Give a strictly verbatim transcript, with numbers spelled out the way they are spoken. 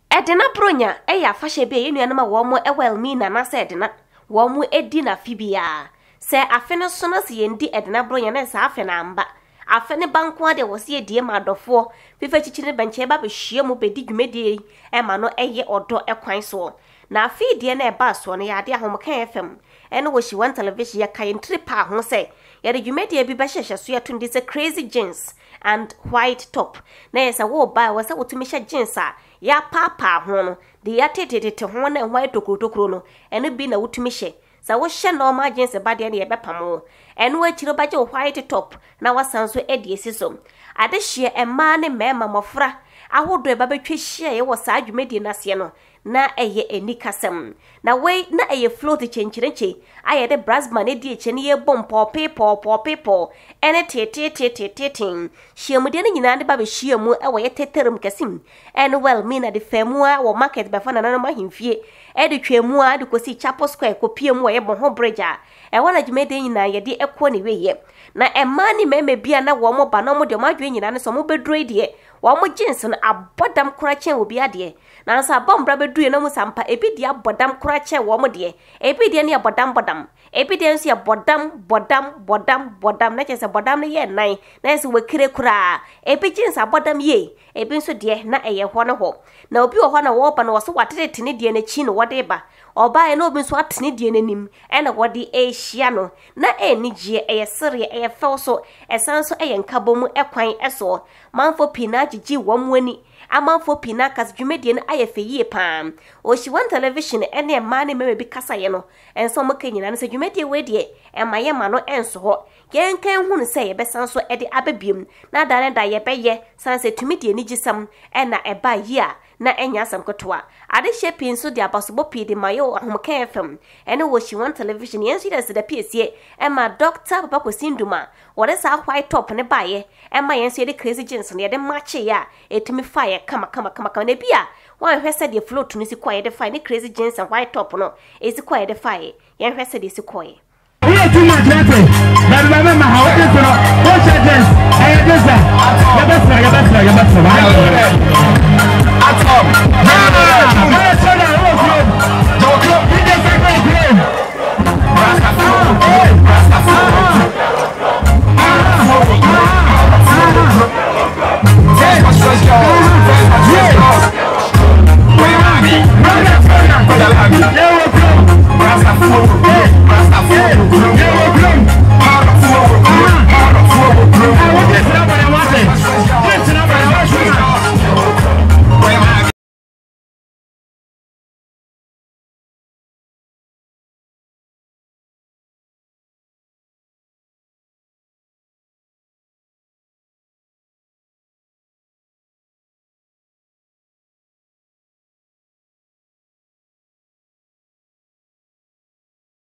Edina bronya eya fashe be yenu anama wo mo ewel mi na na se edina wo mo edi na fibia se afe no so na se yendi edina bronya na se afe na amba afe ne banko ade wo se edie madofo fifa chichire benche ba be hie mu bedi dwumedie e ma no eye odo ekwan so na afi die na e ba so no ya de ahomakan F M ene wo Hyiwan television ya kan tripa ho se ya de dwumedie bi ba hyehye so ya tundi se crazy jeans and white top na yesa wo ba wo se wotumi hye jeans a ya papa ho no de ya tetetete ho na white tokotokro no ene bi na wotumi hye sa wo hye normal jeans ba de na ye bepamo ene wo akiro ba je white top na wasanso edi esiso ade hye ema ne mema mofra ahodo e ba betwe hye ye wo sa adwumedie na se no na eye enikasem na we na eye float chenchirenche ayede brasman edi eche ne ye bom pope pope pope ene tete tete tete hyemude ne nyina de ba be hyiemu e wo ye teterum kasim ene well me na de famua wo market be fa na na mahimfie e de twemu a de kosi chapel square kopiemu wo ye bon ho bridge a e wona dwumede nyina ye de ekwo ne weye na emani meme bia na wo mo ba na mo de madwe nyina ne so mo bedro de wo mo jeans no abodam kora chen obi ade na nsa bombra bedue na mu sampa ebi dia bodam kora chen wo mo de ebi dia ne bodam bodam ebi dia nso ya bodam bodam bodam bodam na chese bodam ne ye nan na nso wakire kura ebi jeans abodam ye ebi nso de na eye ho ne ho na obi wo ho na wo ba na wo so watete ne de na chi no wo de ba oba e na obi nso atene de nanim e na wo de e hia no na eni gie eye sere eye felso esanso eye nkabomu ekwan eso manfo pina gigi wo mwani amanfo pina kas dwumedie no ayefe yie pam o Hyiwan television ene e ma ne meme bi kasa ye no enso mo kanyina no se dwumedie we de e ma ye ma no enso ho yenkan hunu se ye besanso e de ababiem na dane da ye beye sanse tumidie ni gisam e na e ba yi a na enya asam kotoa ade shaping so de abasobo pi de mayo ahomakan F M ene wo Hyiwan television yenso de se da piesie e ma doctor papa Kosinduma wore sa white top ne baye e ma yenso de crazy jeans ne de matche ya etumi fire kama kama kama kama ne bia wan hwese de float no si kwaye de fire ne crazy jeans and white top no esi kwaye de fire yen hwese de si kwaye we too much later but remember my how it is no what jeans I just ya best ya best ya best